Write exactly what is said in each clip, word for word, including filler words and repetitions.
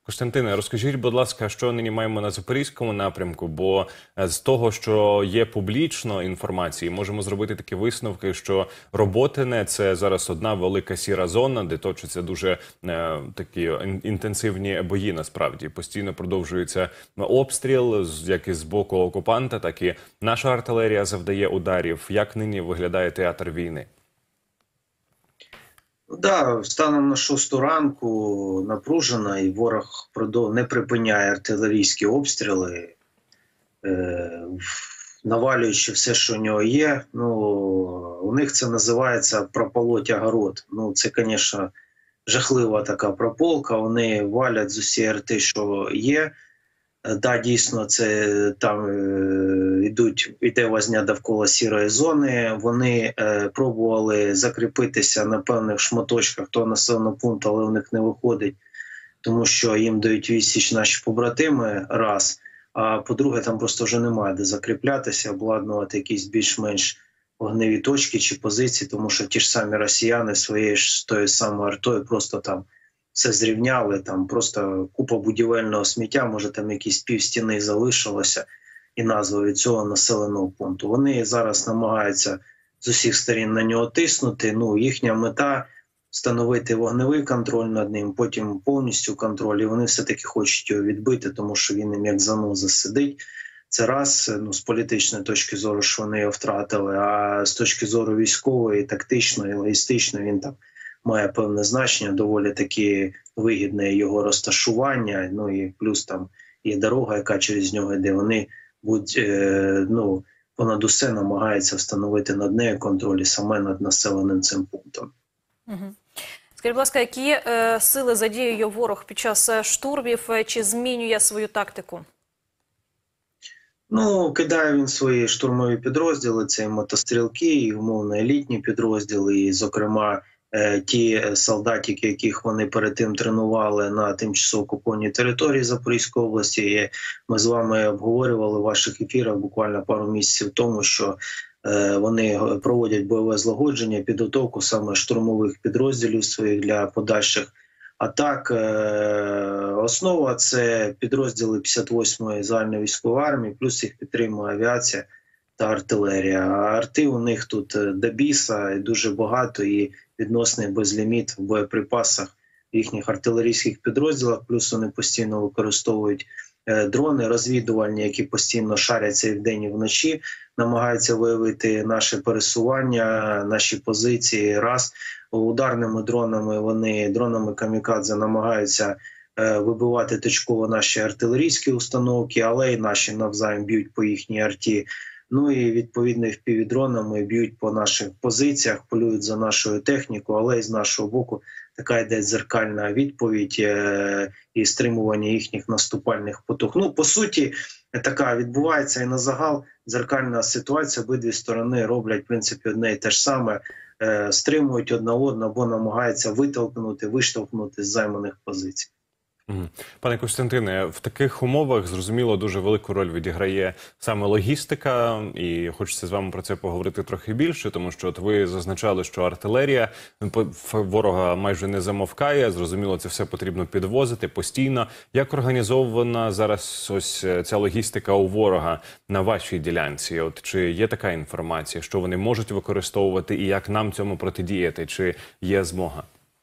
Костянтине, розкажіть, будь ласка, що нині маємо на Запорізькому напрямку, бо з того, що є публічно інформації, можемо зробити такі висновки, що Роботине – це зараз одна велика сіра зона, де точаться дуже е, такі інтенсивні бої, насправді. Постійно продовжується обстріл, як і з боку окупанта, так і наша артилерія завдає ударів. Як нині виглядає театр війни? Да, станом на шосту ранку напружена, і ворог не припиняє артилерійські обстріли, е, навалюючи все, що у нього є. Ну, у них це називається прополоть огород. Ну, це, звісно, жахлива така прополка. Вони валять з усієї арти, що є. Да, дійсно, це там е, йдуть, йде возня довкола сірої зони. Вони е, пробували закріпитися на певних шматочках того населеного пункту, але в них не виходить, тому що їм дають відсіч наші побратими, раз. А по-друге, там просто вже немає де закріплятися, обладнувати якісь більш-менш вогневі точки чи позиції, тому що ті ж самі росіяни своєю ж тою самою артою просто там все зрівняли, там просто купа будівельного сміття, може там якісь півстіни залишилося, і назва від цього населеного пункту. Вони зараз намагаються з усіх сторін на нього тиснути. Ну, їхня мета – встановити вогневий контроль над ним, потім повністю контроль, і вони все-таки хочуть його відбити, тому що він їм як заноза сидить. Це раз, ну, з політичної точки зору, що вони його втратили, а з точки зору військової, тактичної, логістичної, він там має певне значення, доволі таки вигідне його розташування, ну і плюс там є дорога, яка через нього йде. Вони будь, е, ну, понад усе намагаються встановити над нею контроль і саме над населеним цим пунктом. Угу. Скажіть, будь ласка, які е, сили задіює ворог під час штурмів, чи змінює свою тактику? Ну, кидає він свої штурмові підрозділи, це і мотострілки, і умовно елітні підрозділи, і, зокрема, ті солдатики, яких вони перед тим тренували на тимчасово окупованій території Запорізької області. І ми з вами обговорювали в ваших ефірах буквально пару місяців тому, що вони проводять бойове злагодження, підготовку саме штурмових підрозділів своїх для подальших атак. Основа – це підрозділи п'ятдесят восьмої загальновійськової армії, плюс їх підтримує авіація та артилерія. А арти у них тут до біса, і дуже багато, і відносний безліміт в боєприпасах в їхніх артилерійських підрозділах, плюс вони постійно використовують дрони розвідувальні, які постійно шаряться і вдень, і вночі, намагаються виявити наше пересування, наші позиції. Раз, ударними дронами вони, дронами камікадзе, намагаються вибивати точково наші артилерійські установки, але й наші навзаєм б'ють по їхній арті. Ну і відповідно впівдронами б'ють по наших позиціях, полюють за нашою технікою, але й з нашого боку така йде дзеркальна відповідь е і стримування їхніх наступальних потуг. Ну, по суті, така відбувається і на загал дзеркальна ситуація. Обидві сторони роблять, в принципі, одне і те ж саме, е стримують одна одну або намагаються витолкнути, виштовхнути з займаних позицій. Пане Костянтине, в таких умовах, зрозуміло, дуже велику роль відіграє саме логістика, і хочеться з вами про це поговорити трохи більше, тому що от ви зазначали, що артилерія ворога майже не замовкає, зрозуміло, це все потрібно підвозити постійно. Як організована зараз ось ця логістика у ворога на вашій ділянці? От чи є така інформація, що вони можуть використовувати і як нам цьому протидіяти, чи є змога?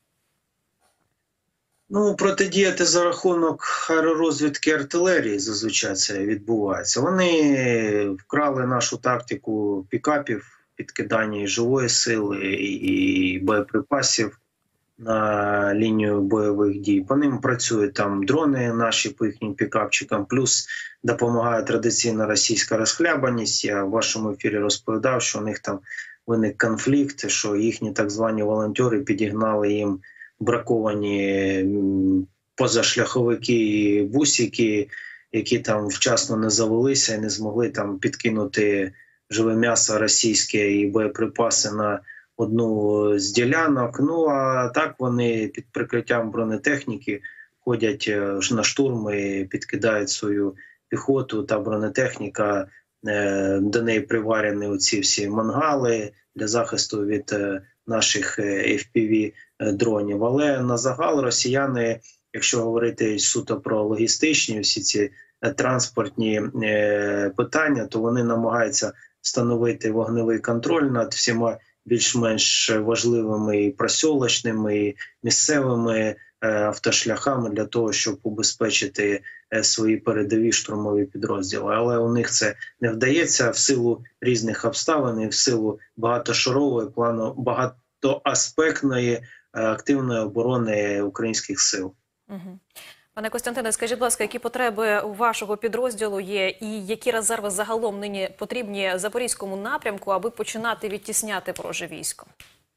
Ну, протидіяти за рахунок аеророзвідки артилерії зазвичай це відбувається. Вони вкрали нашу тактику пікапів, підкидання і живої сили, і боєприпасів на лінію бойових дій. По ним працюють там дрони наші по їхнім пікапчикам, плюс допомагає традиційна російська розхлябаність. Я в вашому ефірі розповідав, що у них там виник конфлікт, що їхні так звані волонтери підігнали їм браковані позашляховики і бусики, які там вчасно не завелися і не змогли там підкинути живе м'ясо російське і боєприпаси на одну з ділянок. Ну, а так вони під прикриттям бронетехніки ходять на штурми і підкидають свою піхоту та бронетехніка. До неї приварені оці всі мангали для захисту від наших еф пі ві-дронів. Але на загал росіяни якщо говорити суто про логістичні, всі ці транспортні е, питання, то вони намагаються встановити вогневий контроль над всіма більш-менш важливими і просьолочними, і місцевими е, автошляхами для того, щоб убезпечити е, свої передові штурмові підрозділи. Але у них це не вдається в силу різних обставин і в силу багатошарової, плану багатоаспектної е, активної оборони українських сил. Угу. Пане Костянтине, скажіть, будь ласка, які потреби у вашого підрозділу є і які резерви загалом нині потрібні Запорізькому напрямку, аби починати відтісняти вороже військо?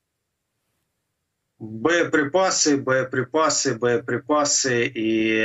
Боєприпаси, боєприпаси, боєприпаси і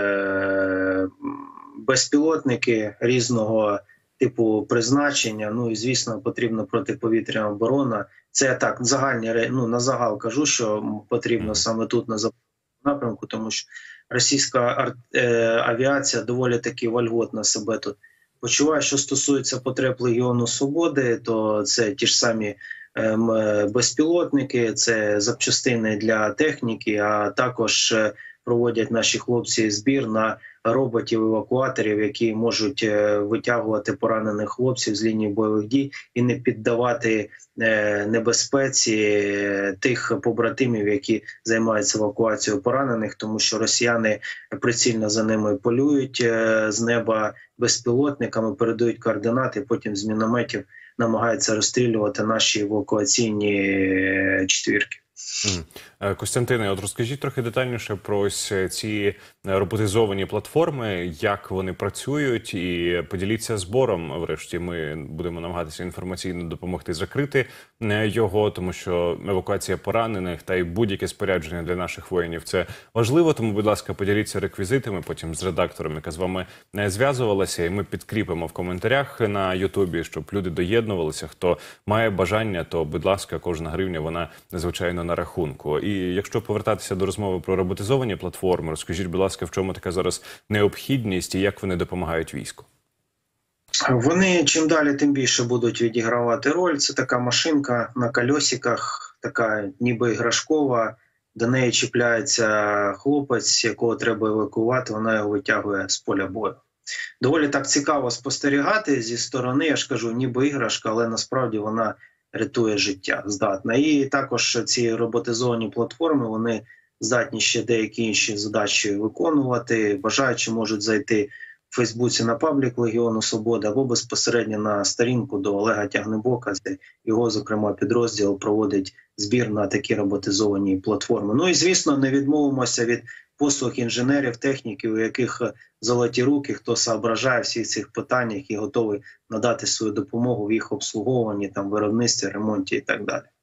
е, безпілотники різного типу призначення. Ну і, звісно, потрібна протиповітряна оборона. Це так, загальні, ну, на загал кажу, що потрібно саме тут на Запорізькому напрямку, тому що російська е, авіація доволі таки вольготно себе тут почуває. Що стосується потреб Легіону Свободи, то це ті ж самі е, безпілотники, це запчастини для техніки, а також е, проводять наші хлопці збір на роботів-евакуаторів, які можуть е, витягувати поранених хлопців з лінії бойових дій і не піддавати е, небезпеці е, тих побратимів, які займаються евакуацією поранених, тому що росіяни прицільно за ними полюють е, з неба безпілотниками, передають координати, потім з мінометів намагаються розстрілювати наші евакуаційні е, четвірки. Костянтине, от розкажіть трохи детальніше про ось ці роботизовані платформи, як вони працюють, і поділіться збором. Врешті ми будемо намагатися інформаційно допомогти закрити його, тому що евакуація поранених та й будь-яке спорядження для наших воїнів – це важливо. Тому, будь ласка, поділіться реквізитами потім з редактором, яка з вами зв'язувалася, і ми підкріпимо в коментарях на Ютубі, щоб люди доєднувалися. Хто має бажання, то, будь ласка, кожна гривня, вона, звичайно, на рахунку. І якщо повертатися до розмови про роботизовані платформи, розкажіть, будь ласка, в чому така зараз необхідність і як вони допомагають війську? Вони чим далі, тим більше будуть відігравати роль. Це така машинка на кольосиках, така ніби іграшкова. До неї чіпляється хлопець, якого треба евакуювати, вона його витягує з поля бою. Доволі так цікаво спостерігати зі сторони, я ж кажу, ніби іграшка, але насправді вона рятує життя, здатна. І також ці роботизовані платформи, вони здатні ще деякі інші задачі виконувати. Бажаючі можуть зайти в Фейсбуці на паблік Легіону Свободи або безпосередньо на сторінку до Олега Тягнебока, де його, зокрема, підрозділ проводить збір на такі роботизовані платформи. Ну і, звісно, не відмовимося від послуг інженерів, техніків, у яких золоті руки, хто соображає всіх цих питаннях і готовий надати свою допомогу в їх обслуговуванні, там, виробництві, ремонті і так далі.